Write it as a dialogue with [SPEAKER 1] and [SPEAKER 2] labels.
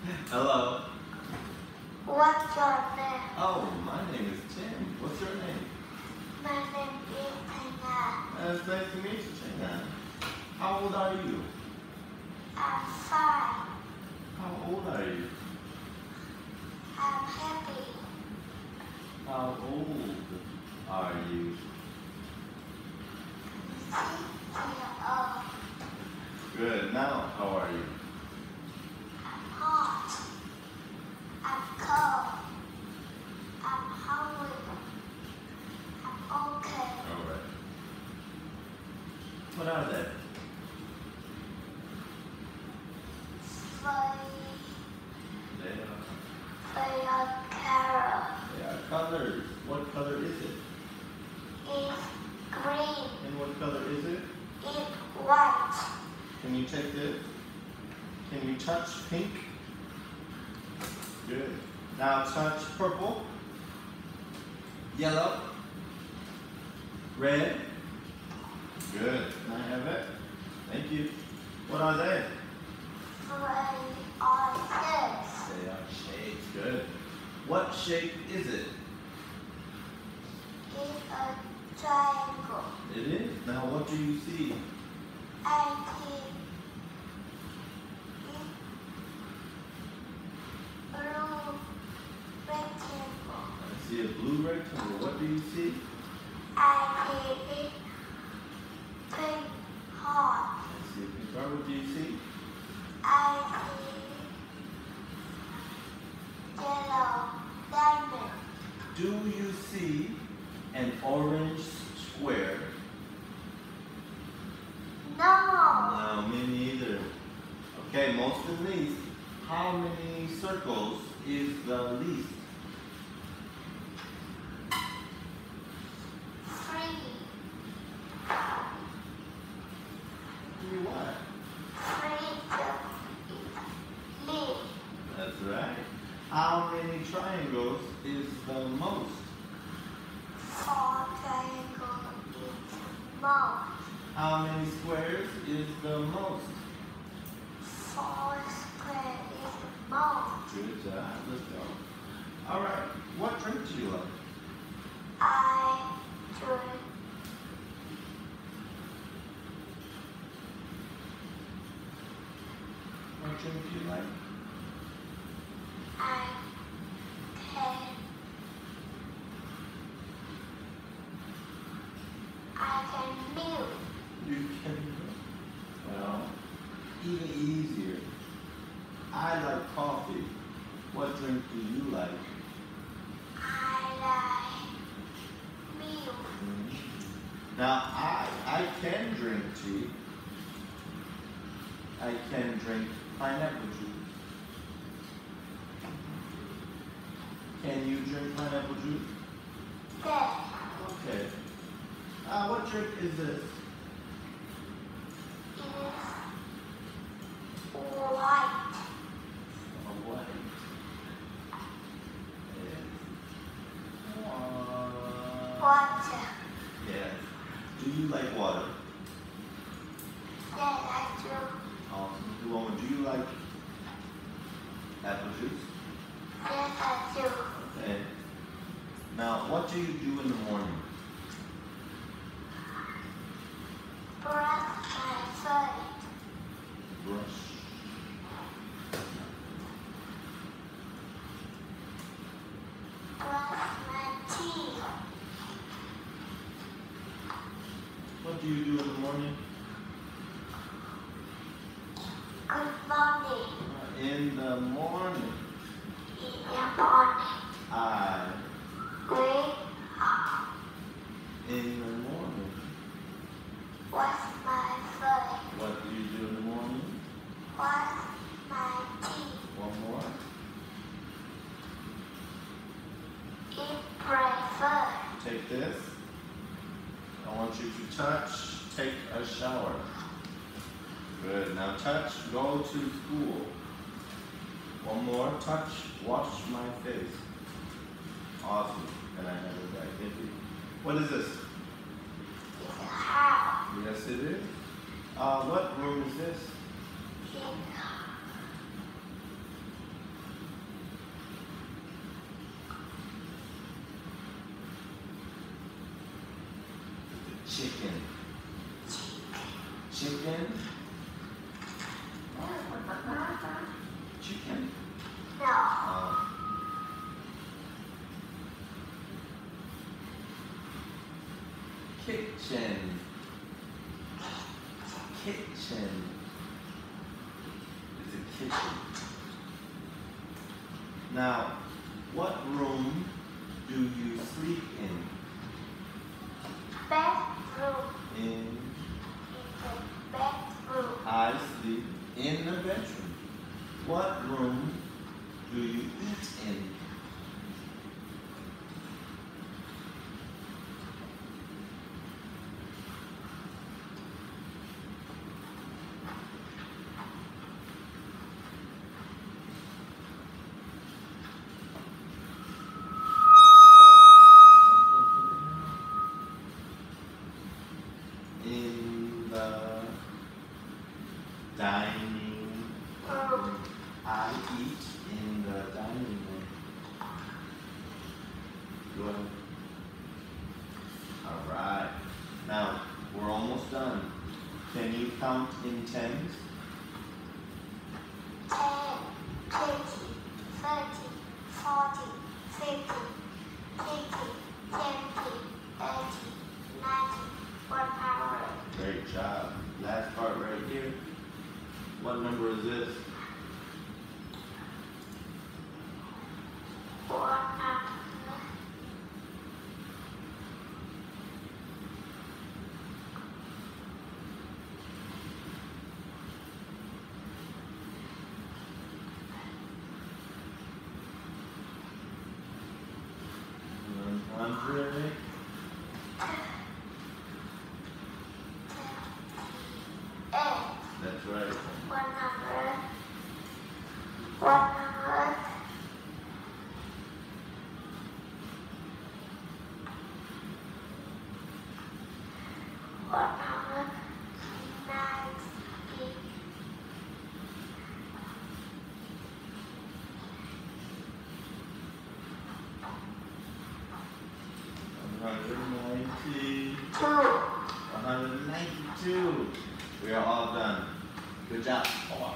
[SPEAKER 1] Hello.
[SPEAKER 2] What's your name?
[SPEAKER 1] Oh, my name is Tim. What's your name?
[SPEAKER 2] My name is Tanya.
[SPEAKER 1] It's nice to meet you, China. How old are you?
[SPEAKER 2] I'm fine.
[SPEAKER 1] How old are you?
[SPEAKER 2] I'm happy.
[SPEAKER 1] How old are you?
[SPEAKER 2] 6 years old.
[SPEAKER 1] Good. Now, how are you?
[SPEAKER 2] I'm hot. I'm cold. I'm hungry. I'm okay.
[SPEAKER 1] All right. What are they?
[SPEAKER 2] For your carrot.
[SPEAKER 1] They are colors. What color is it?
[SPEAKER 2] It's green.
[SPEAKER 1] And what color is it?
[SPEAKER 2] It's white.
[SPEAKER 1] Can you take this? Can you touch pink? Good. Now touch purple, yellow, red. Good. Can I have it? Thank you. What are they?
[SPEAKER 2] For your shapes.
[SPEAKER 1] They are shapes. Good. What shape is it?
[SPEAKER 2] It's a triangle.
[SPEAKER 1] It is. Now what do you see?
[SPEAKER 2] I see blue rectangle.
[SPEAKER 1] I see a blue rectangle. What do you see?
[SPEAKER 2] I see pink heart.
[SPEAKER 1] I see a pink heart. What do you see?
[SPEAKER 2] I see yellow diamond.
[SPEAKER 1] Do you see an orange square?
[SPEAKER 2] No.
[SPEAKER 1] No, me neither. Okay, most and least. How many circles is the least?
[SPEAKER 2] 3.
[SPEAKER 1] 3 what?
[SPEAKER 2] 3 leaf.
[SPEAKER 1] That's right. How many triangles is the most?
[SPEAKER 2] 4 triangle is most.
[SPEAKER 1] How many squares is the most?
[SPEAKER 2] 4 square is most.
[SPEAKER 1] Good job. Let's go. All right. What drink do you like?
[SPEAKER 2] I drink
[SPEAKER 1] What drink do you like?
[SPEAKER 2] I can milk.
[SPEAKER 1] You can. Well, even easier. I like coffee. What drink do you like?
[SPEAKER 2] I like milk.
[SPEAKER 1] Now, I can drink tea. I can drink pineapple juice. Can you drink pineapple juice?
[SPEAKER 2] Yes.
[SPEAKER 1] Okay. What drink is this?
[SPEAKER 2] It is white.
[SPEAKER 1] What?
[SPEAKER 2] Water.
[SPEAKER 1] Yes. Do you like water?
[SPEAKER 2] Yes, I do.
[SPEAKER 1] Awesome. Luoma, do you like apple juice?
[SPEAKER 2] Yes, I do.
[SPEAKER 1] Okay. Now, what do you do in the morning?
[SPEAKER 2] Brush my teeth.
[SPEAKER 1] Brush.
[SPEAKER 2] Brush my teeth.
[SPEAKER 1] What do you do in the morning?
[SPEAKER 2] Good morning.
[SPEAKER 1] In the morning,
[SPEAKER 2] In the morning.
[SPEAKER 1] I.
[SPEAKER 2] Wake up.
[SPEAKER 1] In the morning.
[SPEAKER 2] Wash my face.
[SPEAKER 1] What do you do in the morning?
[SPEAKER 2] Wash my teeth.
[SPEAKER 1] One more.
[SPEAKER 2] Eat breakfast.
[SPEAKER 1] Take this. I want you to touch, take a shower. Good. Now touch, go to school. One more. Touch, wash my face. Awesome. Can I have it back? Thank you. What is this?
[SPEAKER 2] It's a house.
[SPEAKER 1] Yes, it is. What room is this?
[SPEAKER 2] Pink.
[SPEAKER 1] chicken. Chicken. Chicken.
[SPEAKER 2] No.
[SPEAKER 1] Kitchen. Kitchen. It's a kitchen. Now, what room do you sleep in?
[SPEAKER 2] Bedroom.
[SPEAKER 1] In
[SPEAKER 2] In the bedroom.
[SPEAKER 1] I sleep in the bedroom. What room do you eat in? In the dining room. I eat in the dining room. Good. All right. Now, we're almost done. Can you count in tens?
[SPEAKER 2] 10, 20, 30, 40, 50, 60, 70, 80, 90, 100.
[SPEAKER 1] Great job. Last part right here. What number is this?
[SPEAKER 2] 100.
[SPEAKER 1] $100. That's right.
[SPEAKER 2] 100. 100. 190.
[SPEAKER 1] 190.
[SPEAKER 2] 2.
[SPEAKER 1] 192. We are all done. Good job.